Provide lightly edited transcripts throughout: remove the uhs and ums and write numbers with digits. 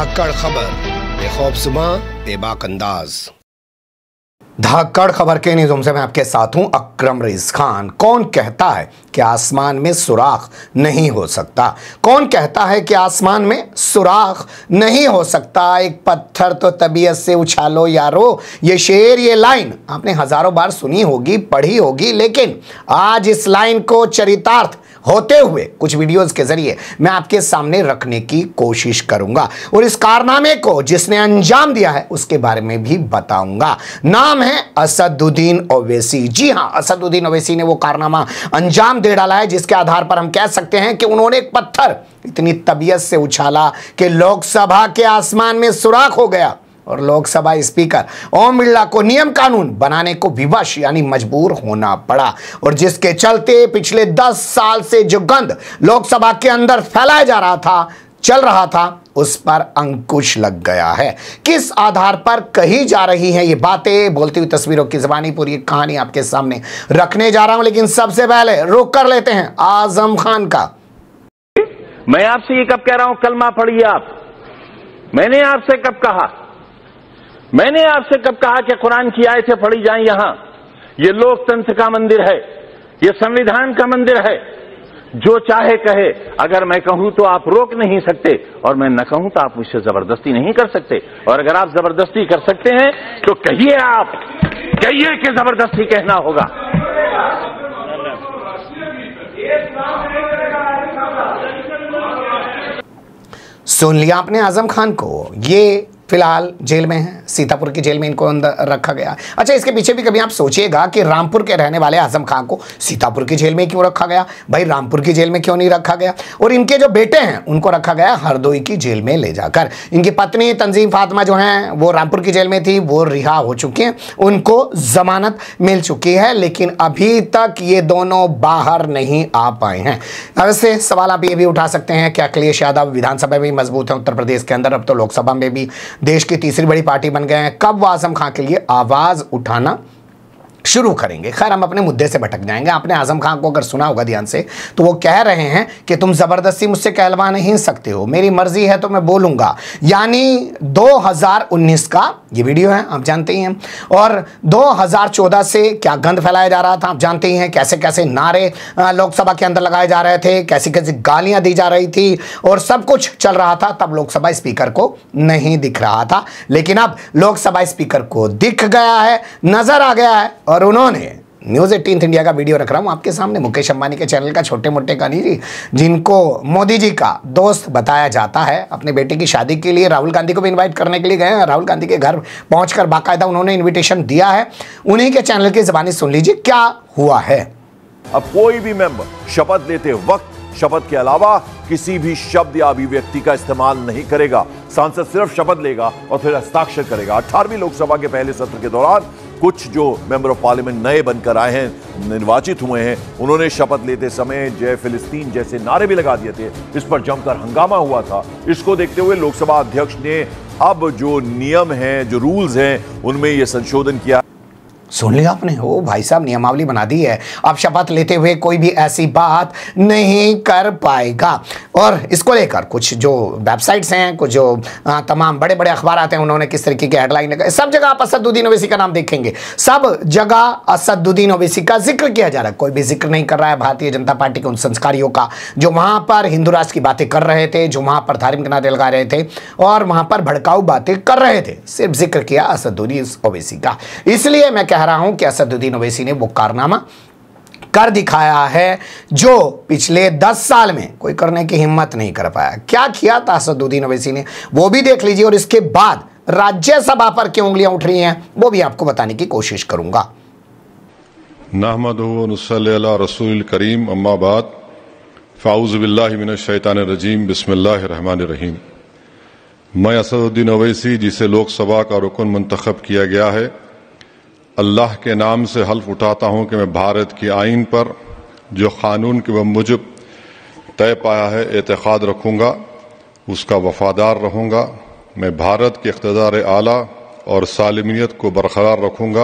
धाकड़ खबर, बेखौफ सुबह, बेबाक अंदाज। धाकड़ खबर के न्यूज़ से मैं आपके साथ हूं अकरम रईस खान। कौन कहता है कि आसमान में सुराख नहीं हो सकता? कौन कहता है कि आसमान में सुराख नहीं हो सकता? एक पत्थर तो तबीयत से उछालो यारो। ये शेर, ये लाइन आपने हजारों बार सुनी होगी, पढ़ी होगी, लेकिन आज इस लाइन को चरितार्थ होते हुए कुछ वीडियोस के जरिए मैं आपके सामने रखने की कोशिश करूंगा और इस कारनामे को जिसने अंजाम दिया है उसके बारे में भी बताऊंगा। नाम है असदुद्दीन ओवैसी। जी हां, असदुद्दीन ओवैसी ने वो कारनामा अंजाम दे डाला है जिसके आधार पर हम कह सकते हैं कि उन्होंने एक पत्थर इतनी तबीयत से उछाला कि लोकसभा के आसमान में सुराख हो गया और लोकसभा स्पीकर ओम बिरला को नियम कानून बनाने को विवश यानी मजबूर होना पड़ा और जिसके चलते पिछले 10 साल से जो गंद लोकसभा के अंदर फैलाया जा रहा था, चल रहा था, उस पर अंकुश लग गया है। किस आधार पर कही जा रही हैं ये बातें, बोलती हुई तस्वीरों की ज़बानी पूरी कहानी आपके सामने रखने जा रहा हूं, लेकिन सबसे पहले रुक कर लेते हैं आजम खान का। मैं आपसे ये कब कह रहा हूं कलमा पढ़िए आप? मैंने आपसे कब कहा? मैंने आपसे कब कहा कि कुरान की आयतें पढ़ी जाएं? यहां ये लोकतंत्र का मंदिर है, ये संविधान का मंदिर है। जो चाहे कहे, अगर मैं कहूं तो आप रोक नहीं सकते और मैं न कहूं तो आप मुझसे जबरदस्ती नहीं कर सकते। और अगर आप जबरदस्ती कर सकते हैं तो कहिए, आप कहिए कि जबरदस्ती कहना होगा। सुन लिया आपने आजम खान को। ये फिलहाल जेल में है, सीतापुर की जेल में इनको अंदर रखा गया। अच्छा, इसके पीछे भी कभी आप सोचिएगा कि रामपुर के रहने वाले आजम खान को सीतापुर की जेल में क्यों रखा गया? भाई रामपुर की जेल में क्यों नहीं रखा गया? और इनके जो बेटे हैं उनको रखा गया हरदोई की जेल में ले जाकर। इनकी पत्नी तंजीम फातिमा जो हैं वो रामपुर की जेल में थी, वो रिहा हो चुकी हैं, उनको जमानत मिल चुकी है, लेकिन अभी तक ये दोनों बाहर नहीं आ पाए हैं। वैसे सवाल आप ये भी उठा सकते हैं कि अखिलेश यादव विधानसभा में मजबूत है उत्तर प्रदेश के अंदर, अब तो लोकसभा में भी देश की तीसरी बड़ी पार्टी बन गए हैं, कब वो आजम खान के लिए आवाज उठाना शुरू करेंगे? खैर, हम अपने मुद्दे से भटक जाएंगे। आपने आजम खान को अगर सुना होगा ध्यान से, तो वो कह रहे हैं कि तुम जबरदस्ती मुझसे कहलवा नहीं सकते हो, मेरी मर्जी है तो मैं बोलूंगा। यानी 2019 का ये वीडियो है, आप जानते ही हैं, और 2014 से क्या गंद फैलाया जा रहा था आप जानते ही हैं। कैसे कैसे नारे लोकसभा के अंदर लगाए जा रहे थे, कैसी कैसी गालियां दी जा रही थी और सब कुछ चल रहा था। तब लोकसभा स्पीकर को नहीं दिख रहा था, लेकिन अब लोकसभा स्पीकर को दिख गया है, नजर आ गया है और उन्होंने न्यूज़ 18 इंडिया का वीडियो रख रहा हूं आपके सामने, मुकेश अंबानी के चैनल का, छोटे मोटे का नहीं जी, जिनको मोदी जी का दोस्त बताया जाता है। अपने बेटे की शादी के लिए राहुल गांधी को भी इनवाइट करने के लिए गए हैं, राहुल गांधी के घर पहुंचकर बाकायदा उन्होंने इन्विटेशन दिया है। उन्हीं के चैनल की ज़बानी सुन लीजिए क्या हुआ है। अब कोई भी मेंबर शपथ लेते वक्त शपथ के अलावा किसी भी शब्द या अभिव्यक्ति का इस्तेमाल नहीं करेगा। सांसद सिर्फ शपथ लेगा और फिर हस्ताक्षर करेगा। 18वीं लोकसभा के पहले सत्र के दौरान कुछ जो मेंबर ऑफ पार्लियामेंट नए बनकर आए हैं, निर्वाचित हुए हैं, उन्होंने शपथ लेते समय जय फिलिस्तीन जैसे नारे भी लगा दिए थे। इस पर जमकर हंगामा हुआ था। इसको देखते हुए लोकसभा अध्यक्ष ने अब जो नियम हैं, जो रूल्स हैं, उनमें यह संशोधन किया। सुन लिया आपने? ओ भाई साहब, नियमावली बना दी है। अब शपथ लेते हुए कोई भी ऐसी बात नहीं कर पाएगा। और इसको लेकर कुछ जो वेबसाइट्स हैं, कुछ जो तमाम बड़े बड़े अखबार आते हैं, उन्होंने किस तरीके की हेडलाइन लगाई। सब जगह आप असदुद्दीन ओवैसी का नाम देखेंगे, सब जगह असदुद्दीन ओवैसी का जिक्र किया जा रहा है। कोई भी जिक्र नहीं कर रहा है भारतीय जनता पार्टी के उन संस्कारियों का जो वहां पर हिंदू राष्ट्र की बातें कर रहे थे, जो वहां पर धार्मिक नारे लगा रहे थे और वहां पर भड़काऊ बातें कर रहे थे। सिर्फ जिक्र किया असदुद्दीन ओवैसी का। इसलिए मैं कह रहा हूं कि असदुद्दीन ओवैसी ने वो कारनामा कर दिखाया है जो पिछले 10 साल में कोई करने की हिम्मत नहीं कर पाया। क्या किया था असदुद्दीन ओवैसी ने, वो भी देख लीजिए, और इसके बाद राज्यसभा पर क्यों उंगलियां उठ रही हैं वो भी आपको बताने की कोशिश करूंगा। नहमदुहु व नुसल्ली अला रसूलिल करीम, अम्मा बाद, फ़ाऊज़ु बिल्लाहि मिनश शैतानिर रजीम, बिस्मिल्लाहिर रहमानिर रहीम। मैं असदुद्दीन ओवैसी, जिसे लोकसभा का रुकन मुंतखब किया गया है, अल्लाह के नाम से हल्फ उठाता हूं कि मैं भारत की आइन पर जो कानून के मुजब तय पाया है एतक़ाद रखूंगा, उसका वफादार रहूंगा। मैं भारत के इक़्तिदार आला और सालिमियत को बरकरार रखूंगा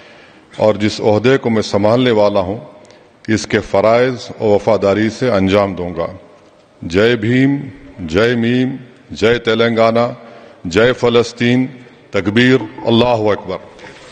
और जिस ओहदे को मैं संभालने वाला हूं इसके फ़राइज़ और वफादारी से अंजाम दूंगा। जय भीम, जय मीम, जय तेलंगाना, जय फलस्तीन, तकबीर, अल्लाहु अकबर।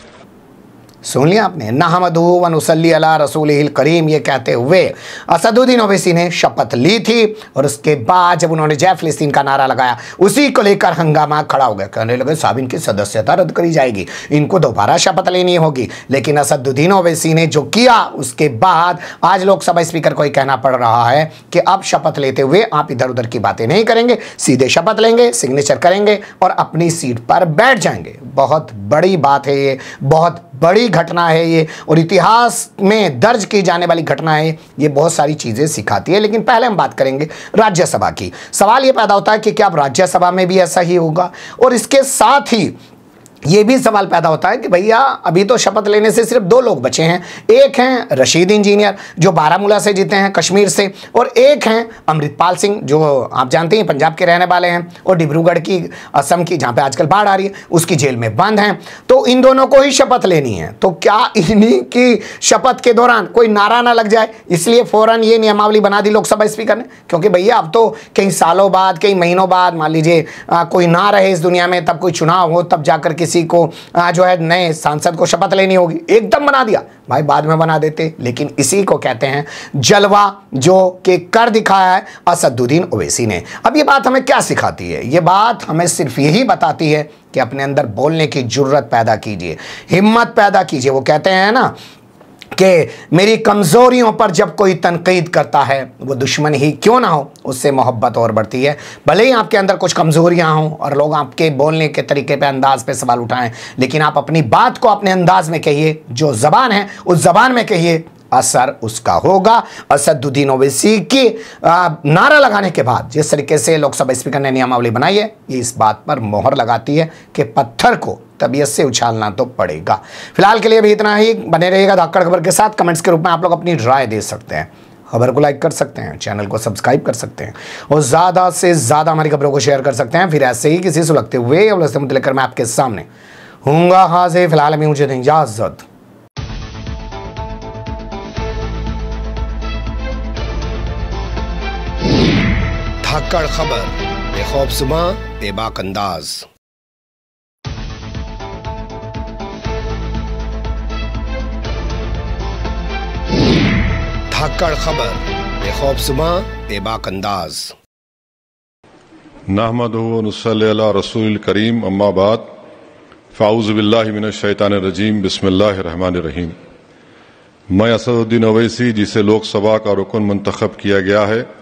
सुन लिया आपने, नहमदू व नुसल्ली अला रसूलिहिल करीम, ये कहते हुए असदुद्दीन ओवैसी ने शपथ ली थी। और उसके बाद जब उन्होंने जय फिलिस्तीन का नारा लगाया, उसी को लेकर हंगामा खड़ा हो गया। कहने लगे साहब इनकी सदस्यता रद्द करी जाएगी, इनको दोबारा शपथ लेनी होगी। लेकिन असदुद्दीन ओवैसी ने जो किया, उसके बाद आज लोकसभा स्पीकर को ही कहना पड़ रहा है कि अब शपथ लेते हुए आप इधर उधर की बातें नहीं करेंगे, सीधे शपथ लेंगे, सिग्नेचर करेंगे और अपनी सीट पर बैठ जाएंगे। बहुत बड़ी बात है ये, बहुत बड़ी घटना है ये, और इतिहास में दर्ज की जाने वाली घटना है ये। बहुत सारी चीजें सिखाती है। लेकिन पहले हम बात करेंगे राज्यसभा की। सवाल ये पैदा होता है कि क्या अब राज्यसभा में भी ऐसा ही होगा? और इसके साथ ही ये भी सवाल पैदा होता है कि भैया अभी तो शपथ लेने से सिर्फ 2 लोग बचे हैं। एक हैं रशीद इंजीनियर जो बारामूला से जीते हैं, कश्मीर से, और एक हैं अमृतपाल सिंह जो आप जानते हैं पंजाब के रहने वाले हैं और डिब्रूगढ़ की, असम की, जहाँ पे आजकल बाढ़ आ रही है, उसकी जेल में बंद हैं। तो इन दोनों को ही शपथ लेनी है। तो क्या इन्हीं की शपथ के दौरान कोई नारा ना लग जाए, इसलिए फौरन ये नियमावली बना दी लोकसभा स्पीकर ने। क्योंकि भैया अब तो कई सालों बाद, कई महीनों बाद, मान लीजिए कोई ना रहे इस दुनिया में, तब कोई चुनाव हो, तब जाकर किसी को जो है नए सांसद को शपथ लेनी होगी। एकदम बना दिया भाई, बाद में बना देते। लेकिन इसी को कहते हैं जलवा, जो कि कर दिखाया है असदुद्दीन ओवैसी ने। अब ये बात हमें क्या सिखाती है? ये बात हमें सिर्फ यही बताती है कि अपने अंदर बोलने की जुर्रत पैदा कीजिए, हिम्मत पैदा कीजिए। वो कहते हैं ना कि मेरी कमज़ोरियों पर जब कोई तनकीद करता है, वो दुश्मन ही क्यों ना हो, उससे मोहब्बत और बढ़ती है। भले ही आपके अंदर कुछ कमज़ोरियां हों और लोग आपके बोलने के तरीके पे, अंदाज पे सवाल उठाएं, लेकिन आप अपनी बात को अपने अंदाज में कहिए, जो ज़बान है उस ज़बान में कहिए, असर उसका होगा। असदुद्दीन ओवैसी की नारा लगाने के बाद जिस तरीके से लोकसभा स्पीकर ने नियमावली बनाई है, ये इस बात पर मोहर लगाती है कि पत्थर को तबीयत से उछालना तो पड़ेगा। फिलहाल के लिए भी इतना ही। बने रहिएगा धाकड़ खबर के साथ। कमेंट्स के रूप में आप लोग अपनी राय दे सकते हैं, खबर को लाइक कर सकते हैं, चैनल को सब्सक्राइब कर सकते हैं और ज़्यादा से ज़्यादा हमारी खबरों को शेयर कर सकते हैं। फिर ऐसे ही किसी सुलगते हुए या उलझते मुद्दे लेकर मैं आपके सामने हूँगा हाजिर। फिलहाल अभी मुझे दें इजाज़त। धाकड़ खबर, बेखौफसमा, बेबाक अंदाज। धाकड़ खबर, बेखौफसमा, बेबाक अंदाज। नहमदुहु व नुसल्ली अला रसूलिल करीम, अम्मा बाद, फ़ाऊज़ु बिल्लाहि मिनश शैतानिर रजीम, बिस्मिल्लाहिर रहमानिर रहीम। मैं असदुद्दीन ओवैसी, जिसे लोकसभा का रुकन मुंतखब किया गया है,